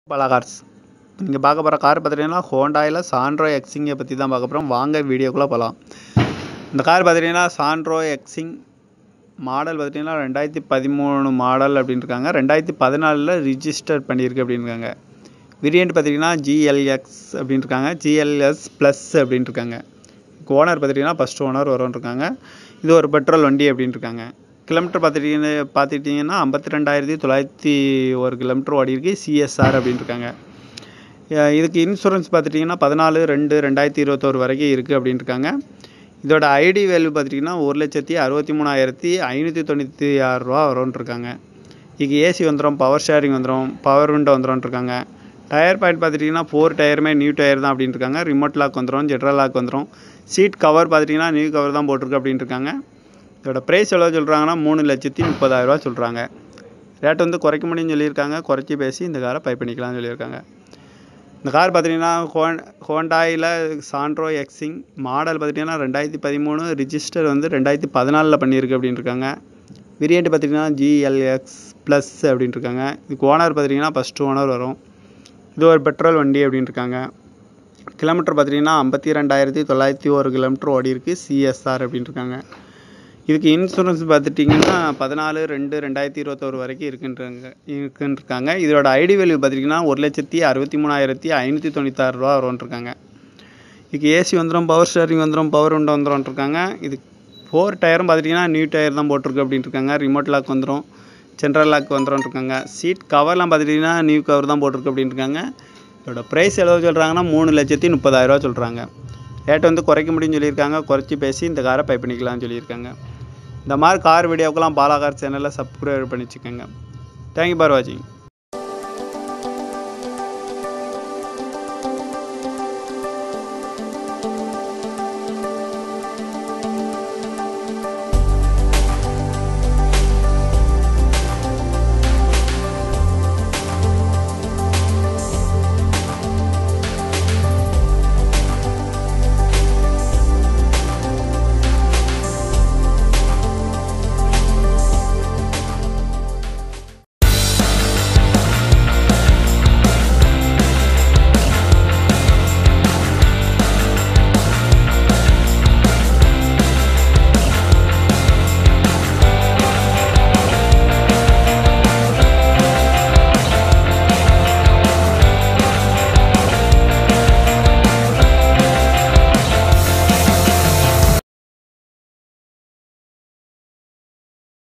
Bala Cars. நீங்கள் பார்க்க போகிற கார் பார்த்துட்டிங்கன்னா ஹோண்டாயில் சாண்ட்ரோ எக்ஸிங்கை பற்றி தான் பார்க்க போகிறோம். வாங்க வீடியோக்குள்ளே போகலாம். இந்த கார் பார்த்துட்டிங்கன்னா சாண்ட்ரோ எக்ஸிங் மாடல் பார்த்துட்டிங்கன்னா 2013 மாடல் அப்படின்ட்டுருக்காங்க. 2014 ரிஜிஸ்டர் பண்ணியிருக்கு அப்படின்றாங்க. வேரியண்ட் பார்த்திங்கன்னா GLX அப்படின்ட்டுருக்காங்க. GLS ப்ளஸ் அப்படின்ட்டுருக்காங்க. ஓனர் பார்த்துட்டிங்கன்னா ஃபஸ்ட் ஓனர் வரும்ன்ருக்காங்க. இது ஒரு பெட்ரோல் வண்டி அப்படின்ட்டுருக்காங்க. கிலோமீட்டர் பார்த்துட்டிங்கன்னா 52,901 கிலோமீட்டர் ஓடி இருக்கு. CSR அப்படின்ட்டுருக்காங்க. இதுக்கு இன்சூரன்ஸ் பார்த்துட்டிங்கன்னா 14/2/2021 வரைக்கும் இருக்குது அப்படின்ட்டுருக்காங்க. இதோட ஐடி வேல்யூ பார்த்துட்டிங்கன்னா 1,63,596 ரூபா வரும்ன்ருக்காங்க. இதுக்கு ஏசி வந்துடும், பவர் ஷேரிங் வந்துடும், பவர் விண்டோ வந்துடும்ன்ருக்காங்க. டயர் பாயிண்ட் பார்த்துட்டிங்கன்னா 4 டயருமே நியூ டயர் தான் அப்படின்ட்டுருக்காங்க. ரிமோட் லாக் வந்துடும், ஜெட்ரல் லாக் வந்துடும். சீட் கவர் பார்த்துட்டிங்கன்னா நியூ கவர் தான் போட்டிருக்கு அப்படின்ட்டுருக்காங்க. இதோட ப்ரைஸ் எவ்வளோ சொல்கிறாங்கன்னா 3,30,30,000 ரூபா சொல்கிறாங்க. ரேட் வந்து குறைக்க முடியும்னு சொல்லியிருக்காங்க. குறைச்சி பேசி இந்த காரை பை பண்ணிக்கலாம்னு சொல்லியிருக்காங்க. இந்த கார் பார்த்திங்கன்னா ஹோண்டாயில் சாண்ட்ரோ எக்ஸிங் மாடல் பார்த்திங்கன்னா 2013 ரிஜிஸ்டர் வந்து 2014 பண்ணியிருக்கு அப்படின்ட்டுருக்காங்க. வேரியண்ட் பார்த்திங்கன்னா GLX ப்ளஸ் அப்படின்ட்டுருக்காங்க. இதுக்கு ஓனர் பார்த்திங்கன்னா ஃபஸ்ட்டு ஓனர் வரும். இது ஒரு பெட்ரோல் வண்டி அப்படின்ட்டுருக்காங்க. கிலோமீட்டர் பார்த்திங்கன்னா 52,901 கிலோமீட்டர் ஓடி இருக்குது. CSR அப்படின்ட்டுருக்காங்க. இதுக்கு இன்சூரன்ஸ் பார்த்துட்டிங்கன்னா 14/2/2021 வரைக்கும் இருக்குன்ட்ருக்காங்க. இதோட ஐடி வேல்யூ பார்த்திங்கன்னா 1,63,596 ரூபா வரும்ன்ட்ருக்காங்க. இதுக்கு ஏசி வந்துடும், பவர் ஷேரிங் வந்துடும், பவர் விண்டோ வந்துடும்ன்ட்ருக்காங்க. இது 4 டயரும் பார்த்துட்டிங்கன்னா நியூ டயர் தான் போட்டிருக்கு அப்படின்ட்டுருக்காங்க. ரிமோட் லாக் வந்துடும், ஜென்ரல் லாக் வந்துடும்ன்ட்ருக்காங்க. சீட் கவர்லாம் பார்த்துட்டிங்கன்னா நியூ கவர் தான் போட்டிருக்கு அப்படின்ட்டுருக்காங்க. இதோட ப்ரைஸ் எவ்வளோ சொல்கிறாங்கன்னா 3,30,30,000 ரூபா சொல்கிறாங்க. ரேட் வந்து குறைக்க முடியும்னு சொல்லியிருக்காங்க. குறைச்சி பேசி இந்த காரை பை பண்ணிக்கலாம்னு சொல்லியிருக்காங்க. இந்த மாதிரி கார் வீடியோக்கெல்லாம் பாலா கார் சேனலில் சப்ஸ்கிரைப் பண்ணி வச்சுக்கோங்க. தேங்க்யூ ஃபார் வாட்சிங்.